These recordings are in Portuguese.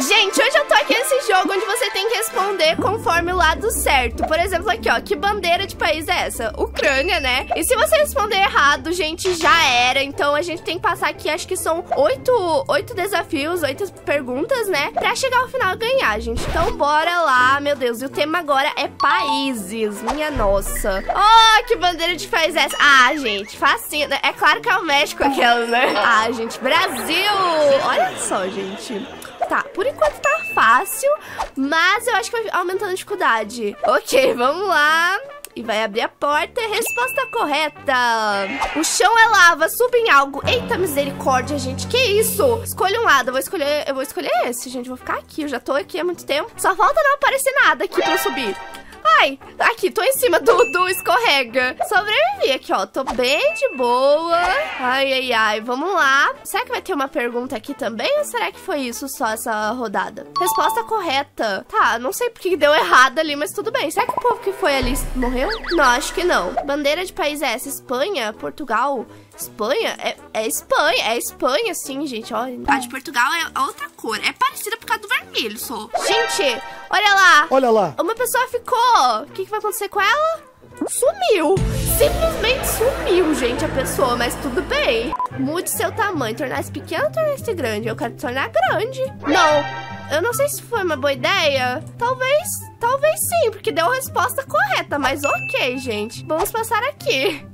Gente, hoje eu tô aqui nesse jogo onde você tem que responder conforme o lado certo. Por exemplo, aqui, ó, que bandeira de país é essa? Ucrânia, né? E se você responder errado, gente, já era. Então a gente tem que passar aqui, acho que são 8 desafios, 8 perguntas, né? Pra chegar ao final e ganhar, gente. Então bora lá, meu Deus. E o tema agora é países, minha nossa. Oh, que bandeira de país é essa? Ah, gente, facinho, né? É claro que é o México aquela, né? Ah, gente, Brasil! Olha só, gente. Tá, por enquanto tá fácil, mas eu acho que vai aumentando a dificuldade. Ok, vamos lá. E vai abrir a porta. Resposta correta. O chão é lava, suba em algo. Eita, misericórdia, gente. Que isso? Escolha um lado. Eu vou escolher esse, gente. Vou ficar aqui. Eu já tô aqui há muito tempo. Só falta não aparecer nada aqui pra eu subir. Ai, aqui, tô em cima do escorrega. Sobrevivi aqui, ó. Tô bem de boa. Ai, ai, ai. Vamos lá. Será que vai ter uma pergunta aqui também? Ou será que foi isso só essa rodada? Resposta correta. Tá, não sei porque deu errado ali, mas tudo bem. Será que o povo que foi ali morreu? Não, acho que não. Bandeira de país é essa? Espanha? Portugal? Espanha? É Espanha. É Espanha, sim, gente. Olha. A de Portugal é outra cor. É parecida por causa do vermelho, só. Gente, olha lá. Olha lá. Uma pessoa ficou. O que vai acontecer com ela? Sumiu. Simplesmente sumiu, gente, a pessoa. Mas tudo bem. Mude seu tamanho. Tornar-se pequeno ou tornar-se grande? Eu quero tornar grande. Não. Eu não sei se foi uma boa ideia. Talvez sim, porque deu a resposta correta. Mas ok, gente. Vamos passar aqui.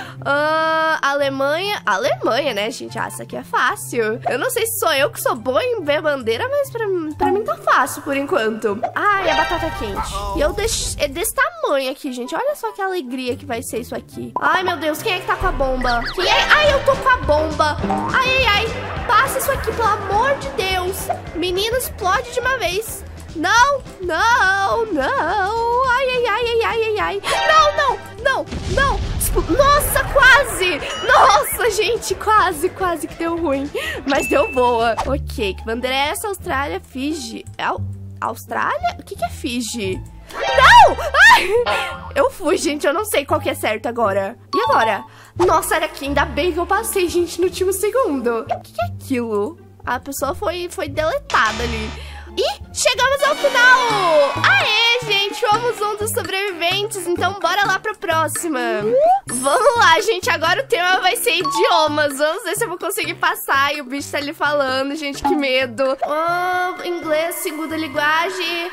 Alemanha. Alemanha, né, gente? Ah, isso aqui é fácil. Eu não sei se sou eu que sou boa em ver bandeira, mas pra mim tá fácil por enquanto. Ai, a batata quente. E eu deixo... É desse tamanho aqui, gente. Olha só que alegria que vai ser isso aqui. Ai, meu Deus. Quem é que tá com a bomba? Quem é? Ai, eu tô com a bomba. Ai, ai, ai. Passa isso aqui, pelo amor de Deus. Menino, explode de uma vez. Não, não, não. Ai, ai, ai, ai, ai, ai, ai. Não, não, não, não. Nossa, quase. Nossa, gente, quase que deu ruim. Mas deu boa. Ok, que bandeira é essa? Austrália, Fiji. Austrália? O que é Fiji? Não! Ai! Eu fui, gente. Eu não sei qual que é certo agora. E agora? Nossa, era aqui. Ainda bem que eu passei, gente, no último segundo. O que é aquilo? A pessoa foi deletada ali. E chegamos ao final! Aê, gente! Fomos um dos sobreviventes. Então bora lá pra próxima. Vamos lá, gente. Agora o tema vai ser idiomas. Vamos ver se eu vou conseguir passar. E o bicho tá ali falando, gente. Que medo. Inglês, segunda linguagem.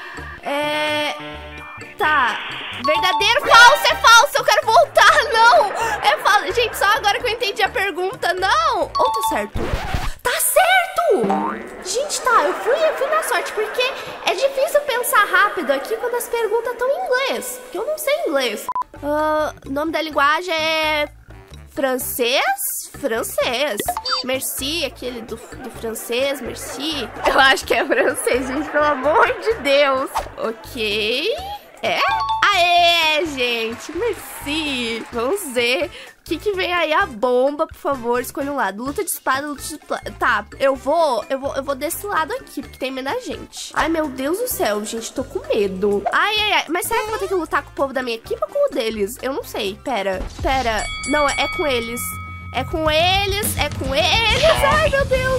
Tá. Verdadeiro, falso, é falso. Eu quero voltar, não. É falso. Gente, só agora que eu entendi a pergunta. Não. Ou tá certo? Tá certo! Gente, tá, eu fui na sorte, porque é difícil pensar rápido aqui quando as perguntas estão em inglês. Porque eu não sei inglês. O nome da linguagem é... francês? Francês. Merci, aquele do francês, merci. Eu acho que é francês, gente, pelo amor de Deus. Ok. É? Aê, gente, merci. Vamos ver. O que vem aí? A bomba, por favor, escolha um lado. Luta de espada, luta de... Tá, eu vou desse lado aqui, porque tem medo da gente. Ai, meu Deus do céu, gente, tô com medo. Ai, ai, ai. Mas será que eu vou ter que lutar com o povo da minha equipe ou com o deles? Eu não sei. Pera. Não, é com eles. É com eles. Ai, meu Deus.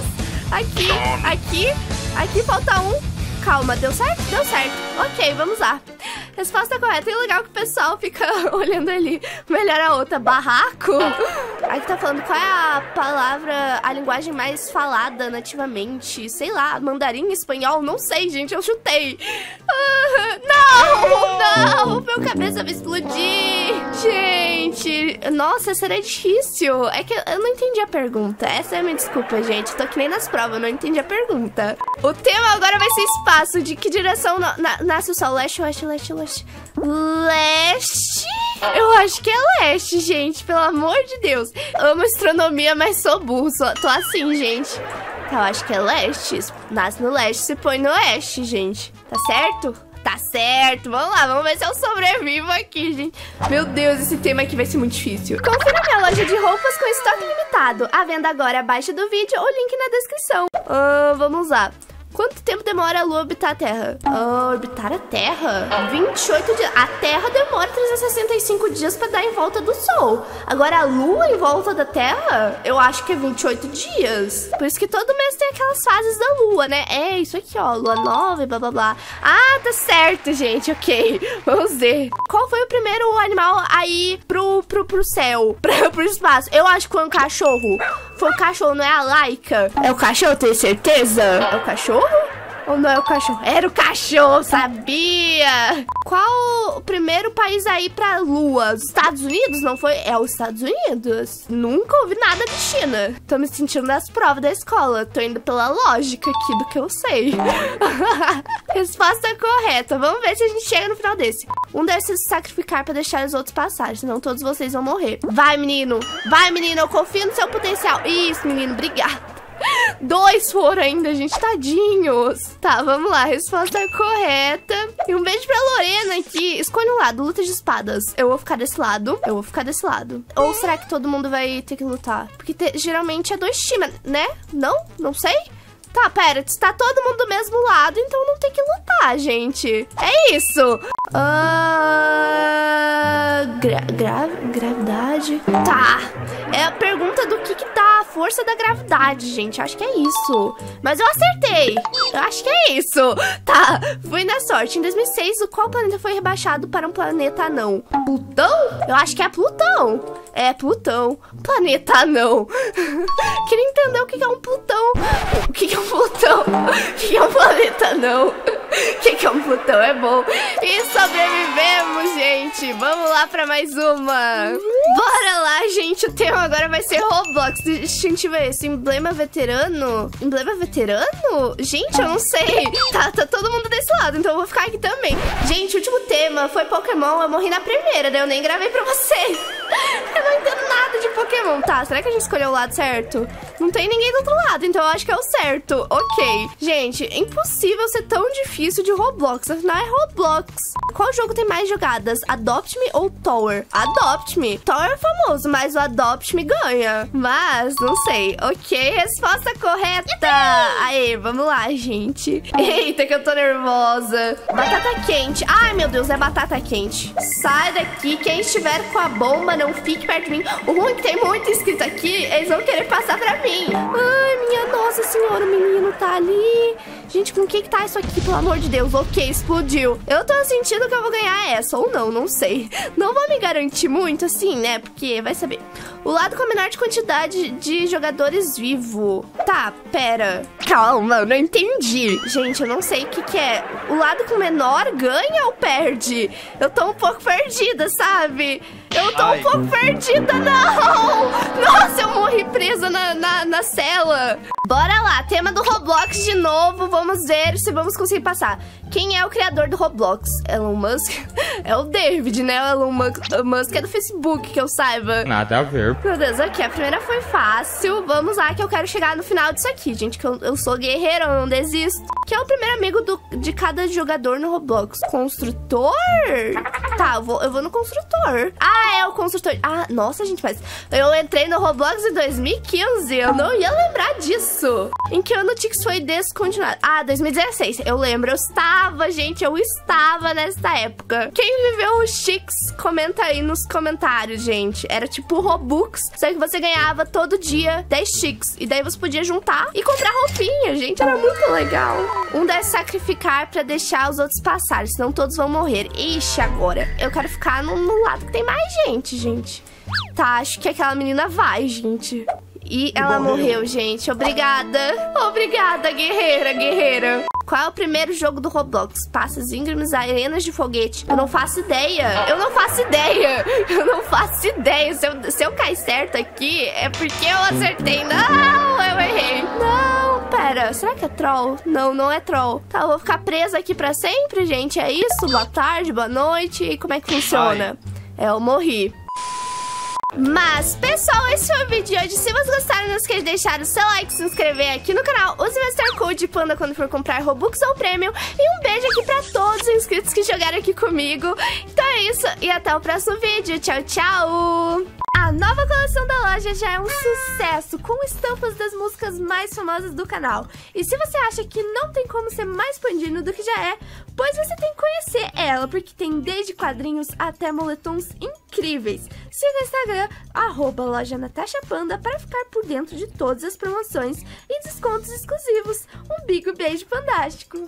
Aqui falta um. Calma, deu certo? Deu certo. Ok, vamos lá. Resposta correta. E legal que o pessoal fica olhando ali. Melhor a outra. Barraco? Aqui tá falando qual é a palavra, a linguagem mais falada nativamente. Sei lá, mandarim, espanhol? Não sei, gente. Eu chutei. Não! Meu cabeça vai explodir. Gente. Nossa, essa era difícil. É que eu não entendi a pergunta. Essa é a minha desculpa, gente. Tô que nem nas provas, eu não entendi a pergunta. O tema agora vai ser espaço. De que direção nasce o sol? Leste, oeste, leste, leste. Leste? Eu acho que é leste, gente. Pelo amor de Deus. Amo astronomia, mas sou burro. Tô assim, gente. Então, eu acho que é leste. Nasce no leste, se põe no oeste, gente. Tá certo? Tá certo. Vamos lá, vamos ver se eu sobrevivo aqui, gente. Meu Deus, esse tema aqui vai ser muito difícil. Confira minha loja de roupas com estoque limitado. À venda agora abaixo do vídeo ou link na descrição. Vamos lá. Quanto tempo demora a Lua orbitar a Terra? Orbitar a Terra? 28 dias. A Terra demora 365 dias pra dar em volta do Sol. Agora a Lua em volta da Terra, eu acho que é 28 dias. Por isso que todo mês tem aquelas fases da Lua, né? É isso aqui, ó. Lua nova e blá, blá, blá. Ah, tá certo, gente. Ok. Vamos ver. Qual foi o primeiro animal a ir pro céu? Pro espaço? Eu acho que foi um cachorro. Foi o cachorro, não é a Laika? É o cachorro, tenho certeza? É o cachorro? Ou não é o cachorro? Era o cachorro, sabia? Qual o primeiro país a ir pra Lua? Os Estados Unidos, não foi? É os Estados Unidos. Nunca ouvi nada de China. Tô me sentindo nas provas da escola. Tô indo pela lógica aqui do que eu sei. Resposta correta. Vamos ver se a gente chega no final desse. Um deve se sacrificar pra deixar os outros passarem, senão todos vocês vão morrer. Vai, menino. Vai, menino. Eu confio no seu potencial. Isso, menino. Obrigada. 2 foram ainda, gente, tadinhos. Tá, vamos lá, resposta correta. E um beijo pra Lorena aqui. Escolha um lado, luta de espadas. Eu vou ficar desse lado, eu vou ficar desse lado. Ou será que todo mundo vai ter que lutar? Porque geralmente é 2 times, né? Não? Não sei? Tá, pera, está todo mundo do mesmo lado, então não tem que lutar, gente. É isso. Gravidade. Tá. É a pergunta do que dá a força da gravidade, gente. Acho que é isso. Mas eu acertei. Eu acho que é isso. Tá. Fui na sorte. Em 2006, qual planeta foi rebaixado para um planeta anão? Plutão? Eu acho que é Plutão. É Plutão. Planeta anão. Queria entender o que é um Plutão. O que é um Plutão? O que é um planeta anão? O que é um Plutão? É bom. E sobrevivemos, gente. Vamos lá pra mais uma. Bora lá, gente. O tema agora vai ser Roblox. Deixa a gente ver esse emblema veterano. Emblema veterano? Gente, eu não sei. Tá todo mundo desse lado, então eu vou ficar aqui também. Gente, o último tema foi Pokémon. Eu morri na primeira, daí eu nem gravei pra vocês. Eu não entendo nada de Pokémon. Tá, será que a gente escolheu o lado certo? Não tem ninguém do outro lado, então eu acho que é o certo. Ok. Gente, é impossível ser tão difícil de Roblox. Afinal, é Roblox. Qual jogo tem mais jogadas? Adopt Me ou Tower? Adopt Me. Tower é famoso, mas o Adopt Me ganha. Mas, não sei. Ok, resposta correta. Aê, vamos lá, gente. Eita, que eu tô nervosa. Batata quente. Ai, meu Deus, é batata quente. Sai daqui. Quem estiver com a bomba, não fique perto de mim. O ruim é que tem muito inscrito aqui. Eles vão querer passar pra mim. Ai, minha nossa senhora, o menino tá ali. Gente, com o que tá isso aqui, pelo amor de Deus? Ok, explodiu. Eu tô sentindo que eu vou ganhar essa, ou não, não sei. Não vou me garantir muito assim, né? Porque vai saber. O lado com a menor quantidade de jogadores vivo. Tá, pera. Calma, eu não entendi. Gente, eu não sei o que é. O lado com menor ganha ou perde? Eu tô um pouco perdida, sabe? Eu tô um pouco perdida, não! Nossa, eu morri presa na cela. Bora lá, tema do Roblox de novo. Vamos ver se vamos conseguir passar. Quem é o criador do Roblox? Elon Musk? É o David, né? O Elon Musk é do Facebook, que eu saiba. Nada a ver. Meu Deus, aqui, a primeira foi fácil. Vamos lá, que eu quero chegar no final disso aqui, gente. Que eu sou guerreiro, eu não desisto. Que é o primeiro amigo de cada jogador no Roblox? Construtor? Tá, eu vou no construtor. Ah, é o construtor. Ah, nossa, gente, mas eu entrei no Roblox em 2015. Eu não ia lembrar disso. Em que ano o Tix foi descontinuado? Ah, 2016. Eu lembro, eu estava nessa época. Quem viveu o Tix, comenta aí nos comentários, gente. Era tipo Robux, só que você ganhava todo dia 10 Tix. E daí você podia juntar e comprar roupinha, gente. Era muito legal. Um deve sacrificar pra deixar os outros passarem, senão todos vão morrer. Ixi, agora eu quero ficar no lado que tem mais gente. Tá, acho que aquela menina vai, gente. E ela morreu, gente. Obrigada. Obrigada, guerreira. Qual é o primeiro jogo do Roblox? Passas íngremes, arenas de foguete. Eu não faço ideia. Se eu cair certo aqui, é porque eu acertei. Não, eu errei. Não, pera. Será que é troll? Não, não é troll. Tá, eu vou ficar presa aqui pra sempre, gente. É isso? Boa tarde, boa noite. E como é que funciona? Eu morri. Mas, pessoal, esse foi o vídeo de hoje. Se vocês gostaram, não esqueça de deixar o seu like, se inscrever aqui no canal. Use meu Star Code Panda quando for comprar Robux ou Premium. E um beijo aqui pra todos os inscritos que jogaram aqui comigo. Então é isso, e até o próximo vídeo. Tchau, tchau! A nova coleção da loja já é um sucesso, com estampas das músicas mais famosas do canal. E se você acha que não tem como ser mais pandino do que já é, pois você tem que conhecer ela, porque tem desde quadrinhos até moletons incríveis. Siga o Instagram, @loja_natashapanda, para ficar por dentro de todas as promoções e descontos exclusivos. Um big beijo fantástico!